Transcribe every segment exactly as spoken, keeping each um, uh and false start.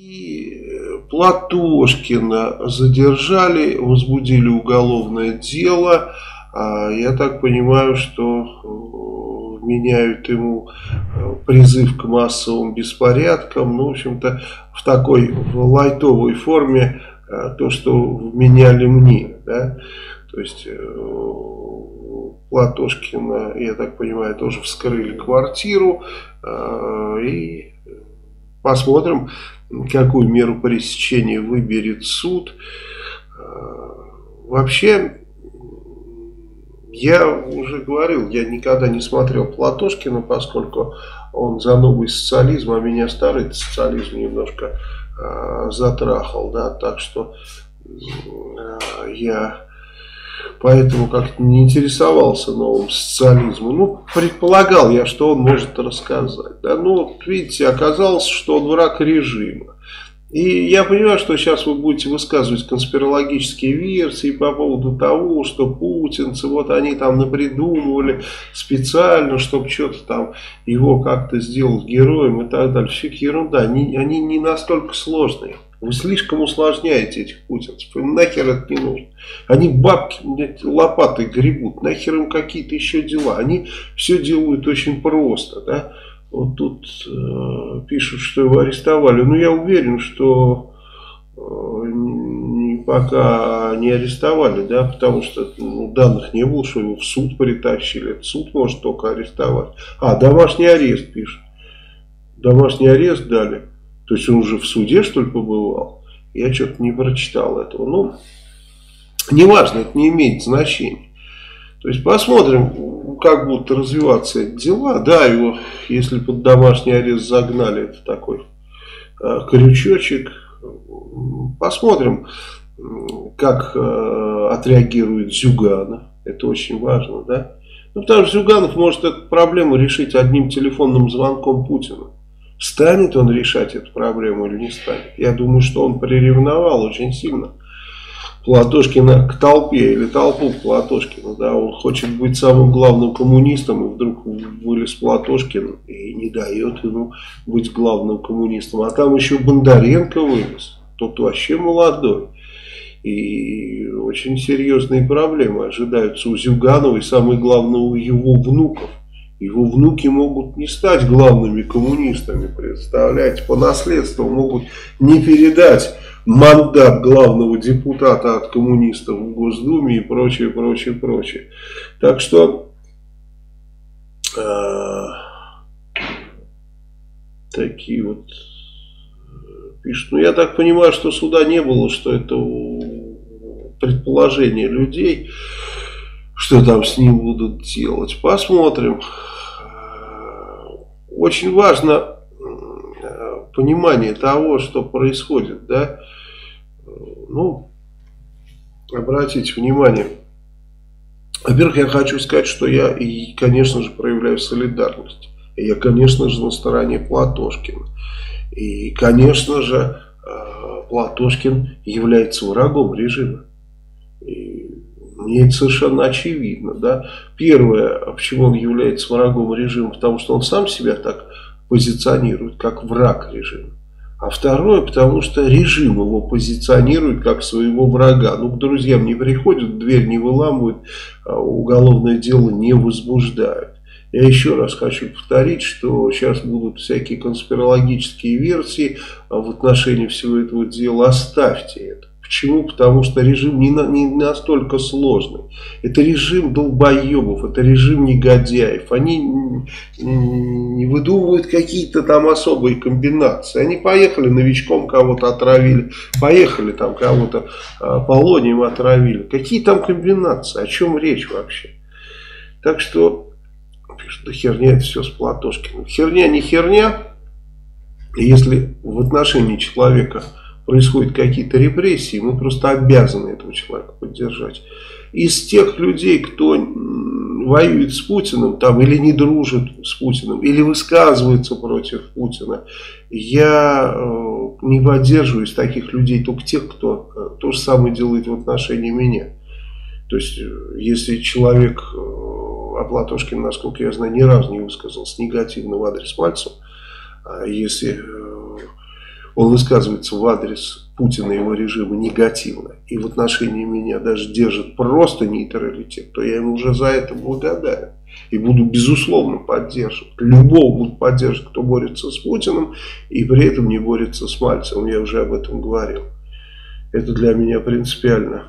И Платошкина задержали, возбудили уголовное дело. Я так понимаю, что меняют ему призыв к массовым беспорядкам. Ну, в общем-то, в такой в лайтовой форме то, что меняли мне. Да? То есть Платошкина, я так понимаю, тоже вскрыли квартиру. И посмотрим, какую меру пресечения выберет суд. Вообще, я уже говорил, я никогда не смотрел Платошкина, поскольку он за новый социализм, а меня старый социализм немножко э, затрахал, да, так что э, я поэтому как-то не интересовался новым социализмом. Ну, предполагал я, что он может рассказать, да, ну, вот видите, оказалось, что он враг режима. И я понимаю, что сейчас вы будете высказывать конспирологические версии по поводу того, что путинцы, вот они там напридумывали специально, чтобы что-то там его как-то сделать героем и так далее. Все ерунда, они, они не настолько сложные. Вы слишком усложняете этих путинцев, им нахер это не нужно. Они бабки лопатой гребут, нахер им какие-то еще дела. Они все делают очень просто, да. Вот тут э, пишут, что его арестовали. Но я уверен, что э, не, пока не арестовали, да, потому что ну, данных не было, что его в суд притащили. Этот суд может только арестовать. А, домашний арест пишут. Домашний арест дали. То есть он уже в суде, что ли, побывал? Я что-то не прочитал этого. Ну, неважно, это не имеет значения. То есть посмотрим, как будут развиваться эти дела. Да, его, если под домашний арест загнали, это такой э, крючочек. Посмотрим, как э, отреагирует Зюганов. Это очень важно, да? Ну, потому что Зюганов может эту проблему решить одним телефонным звонком Путину. Станет он решать эту проблему или не станет? Я думаю, что он приревновал очень сильно Платошкина к толпе, или толпу к Платошкину, да, он хочет быть самым главным коммунистом, и вдруг вылез Платошкин и не дает ему быть главным коммунистом, а там еще Бондаренко вылез, тот вообще молодой, и очень серьезные проблемы ожидаются у Зюганова, и самое главное у его внуков. Его внуки могут не стать главными коммунистами, представляете, по наследству могут не передать мандат главного депутата от коммунистов в Госдуме и прочее, прочее, прочее. Так что э, такие вот пишут. Ну, я так понимаю, что суда не было, что это предположение людей, что там с ним будут делать. Посмотрим. Очень важно понимание того, что происходит, да. Ну, обратите внимание. Во-первых, я хочу сказать, что я, и, конечно же, проявляю солидарность. И я, конечно же, на стороне Платошкина. И, конечно же, Платошкин является врагом режима. И мне это совершенно очевидно, да. Первое, почему он является врагом режима, потому что он сам себя так позиционирует, как враг режима. А второе, потому что режим его позиционирует как своего врага. Ну, к друзьям не приходят, дверь не выламывают, уголовное дело не возбуждают. Я еще раз хочу повторить, что сейчас будут всякие конспирологические версии в отношении всего этого дела. Оставьте это. Почему? Потому что режим не, на, не настолько сложный. Это режим долбоебов, это режим негодяев. Они не выдумывают какие-то там особые комбинации. Они поехали новичком, кого-то отравили, поехали там кого-то а, полонием отравили. Какие там комбинации? О чем речь вообще? Так что, пишут, да херня это все с Платошкиным. Херня не херня. И если в отношении человека происходят какие-то репрессии, мы просто обязаны этого человека поддержать. Из тех людей, кто воюет с Путиным, там, или не дружит с Путиным, или высказывается против Путина, я э, не поддерживаю из таких людей только тех, кто э, то же самое делает в отношении меня. То есть, если человек, э, а Платошкин, насколько я знаю, ни разу не высказался негативно в адрес Мальцева, а если... Э, он высказывается в адрес Путина и его режима негативно, и в отношении меня даже держит просто нейтралитет, то я ему уже за это благодарен. И буду безусловно поддерживать. Любого буду поддерживать, кто борется с Путиным и при этом не борется с Мальцевым. Я уже об этом говорил. Это для меня принципиально.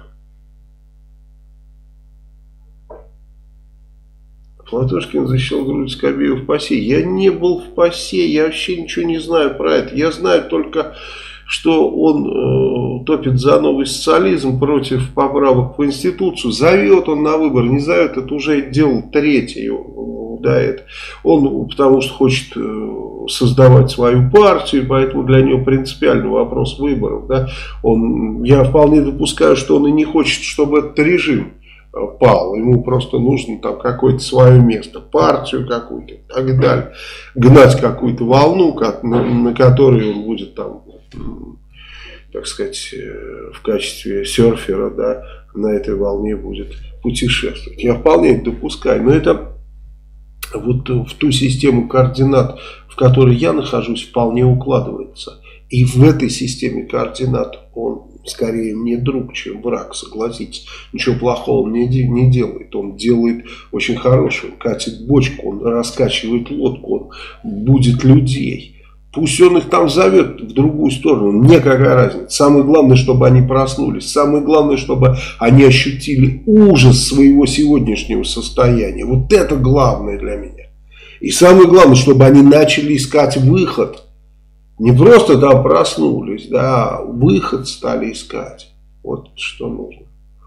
Платошкин защищал грудь Скобеева в ПАСЕ. Я не был в ПАСЕ, я вообще ничего не знаю про это. Я знаю только, что он э, топит за новый социализм против поправок в Конституцию. Зовет он на выбор, не зовет, это уже дело третье. Да, это. Он потому что хочет э, создавать свою партию, поэтому для него принципиальный вопрос выборов. Да. Он, я вполне допускаю, что он и не хочет, чтобы этот режим пал, ему просто нужно там какое-то свое место, партию какую-то и так далее, гнать какую-то волну, как, на, на которой он будет там, так сказать, в качестве серфера, да, на этой волне будет путешествовать. Я вполне это допускаю, но это вот в ту систему координат, в которой я нахожусь, вполне укладывается. И в этой системе координат он скорее мне друг, чем враг, согласитесь. Ничего плохого он не, не делает. Он делает очень хорошее. Он катит бочку, он раскачивает лодку, он будет людей. Пусть он их там зовет в другую сторону. Мне какая разница. Самое главное, чтобы они проснулись. Самое главное, чтобы они ощутили ужас своего сегодняшнего состояния. Вот это главное для меня. И самое главное, чтобы они начали искать выход. Не просто там проснулись, да, выход стали искать. Вот что нужно.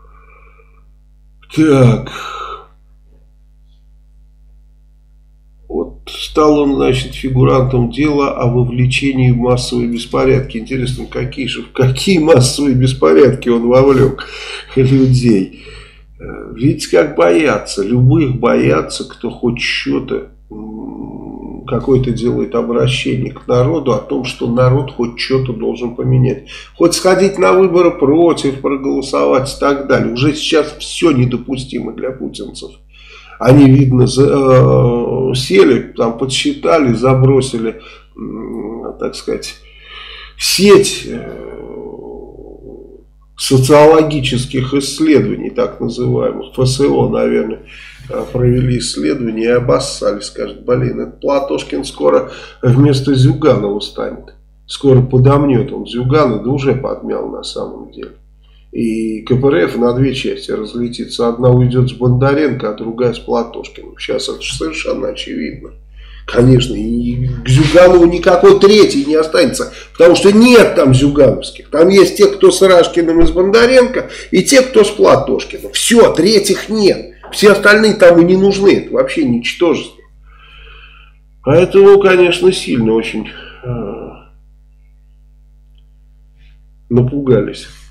Так. Вот стал он, значит, фигурантом дела о вовлечении в массовые беспорядки. Интересно, какие же, в какие массовые беспорядки он вовлек людей. Видите, как боятся. Любых боятся, кто хоть что-то, какое-то делает обращение к народу о том, что народ хоть что-то должен поменять. Хоть сходить на выборы против, проголосовать и так далее. Уже сейчас все недопустимо для путинцев. Они, видно, за, э, сели, там подсчитали, забросили, э, так сказать, сеть э, социологических исследований, так называемых, ФСО, наверное, провели исследования и обоссали, скажут, блин, этот Платошкин скоро вместо Зюганова станет. Скоро подомнет он Зюгана, да уже подмял на самом деле. И КПРФ на две части разлетится. Одна уйдет с Бондаренко, а другая с Платошкиным. Сейчас это совершенно очевидно. Конечно, и к Зюганову никакой третий не останется. Потому что нет там зюгановских. Там есть те, кто с Рашкиным и с Бондаренко, и те, кто с Платошкиным. Все, третьих нет. Все остальные там и не нужны. Это вообще ничтожество. Поэтому, конечно, сильно очень э, напугались.